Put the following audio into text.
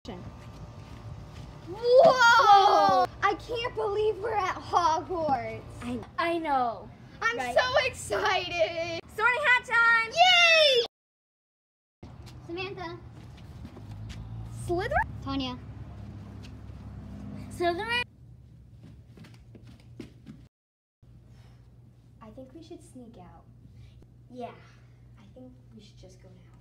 Whoa! I can't believe we're at Hogwarts. I know. I'm so excited. Sorting hat time. Yay! Samantha. Slytherin? Tanya. Slytherin. I think we should sneak out. Yeah. I think we should just go now.